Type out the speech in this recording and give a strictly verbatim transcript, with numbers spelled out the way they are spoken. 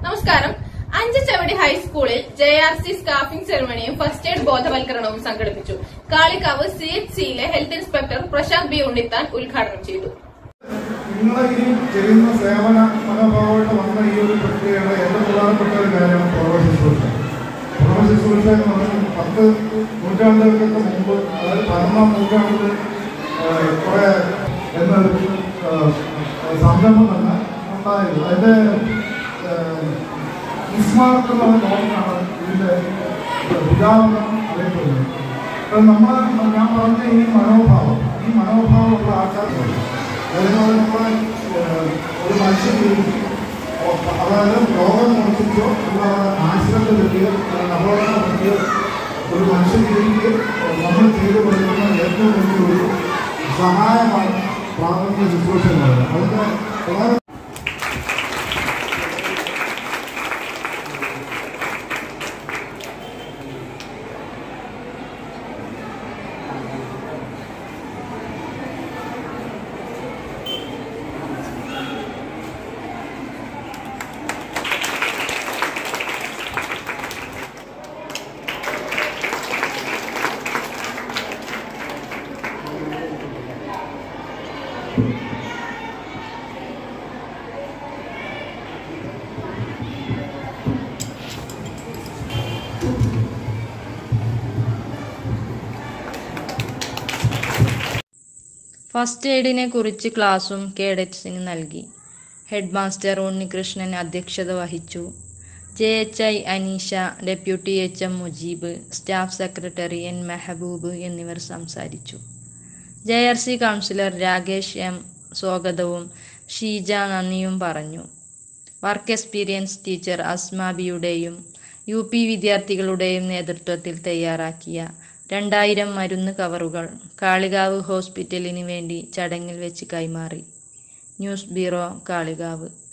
നമസ്കാരം. അഞ്ചച്ചവടി ഹൈസ്കൂളിൽ J R C staffing സെറമണിയും ഫസ്റ്റ് എയ്ഡ് ബോധവൽക്കരണവും സംഘടിപ്പിച്ചു. കാളികാവ് സി എച്ച് സിയിലെ health inspector Prashanth B Unnithan ഉദ്ഘാടനം ചെയ്തു. നിങ്ങൾ ഈ ചെയ്യുന്ന സേവന മനോഭാവമായിട്ട് വന്ന ഈ ഒരു പ്രക്രിയയുടെ ഏറ്റവും പ്രധാനപ്പെട്ട ഒരു കാര്യമാണ് പ്രഥമ ശുശ്രൂഷ. പ്രഥമ ശുശ്രൂഷ എന്ന് പറഞ്ഞാൽ പത്ത് നൂറ്റാണ്ടുകൾക്ക് മുമ്പ്, അതായത് പതിനൊന്നാം നൂറ്റാണ്ടിൽ കുറെ എന്നൊരു സംരംഭം തന്നെ ഉണ്ടായത്. അതിന്റെ നിസ്മാർക്ക് എന്നുള്ള നോക്കാണ് ഇതിന്റെ ഉദാഹരണം അറിയപ്പെടുന്നത്. അപ്പം നമ്മൾ ഞാൻ പറഞ്ഞ ഈ മനോഭാവം ഈ മനോഭാവമുള്ള ആൾക്കാർ അതുപോലെ നമ്മളെ ഒരു മനുഷ്യൻ അതായത് രോഗം മോഷിച്ചോ ആക്സിഡന്റ് പറ്റിയോ അപകടം പറ്റിയോ ഒരു മനുഷ്യൻ ജീവിക്ക് നമ്മൾ ചെയ്തു കൊടുക്കുന്ന ഏറ്റവും വലിയൊരു സഹായമാണ് പ്രാഥമിക ശുശ്രൂഷ എന്ന് പറയുന്നത്. അതിന്റെ പ്രധാന ഫസ്റ്റ് എയ്ഡിനെ കുറിച്ച് ക്ലാസും കേഡറ്റ്സിന് നൽകി. ഹെഡ് മാസ്റ്റർ ഉണ്ണികൃഷ്ണൻ അധ്യക്ഷത വഹിച്ചു. J H I Aneesha, deputy H M Mujeeb, staff secretary N Mehaboob എന്നിവർ സംസാരിച്ചു. J R C councillor Rakesh M സ്വാഗതവും ഷീജ നന്ദിയും പറഞ്ഞു. വർക്ക് എക്സ്പീരിയൻസ് ടീച്ചർ അസ്മാബിയുടെയും യു പി വിദ്യാർത്ഥികളുടെയും നേതൃത്വത്തിൽ തയ്യാറാക്കിയ രണ്ടായിരം മരുന്ന് കവറുകൾ കാളികാവ് ഹോസ്പിറ്റലിന് വേണ്ടി ചടങ്ങിൽ വെച്ച് കൈമാറി. News bureau, Kalikavu.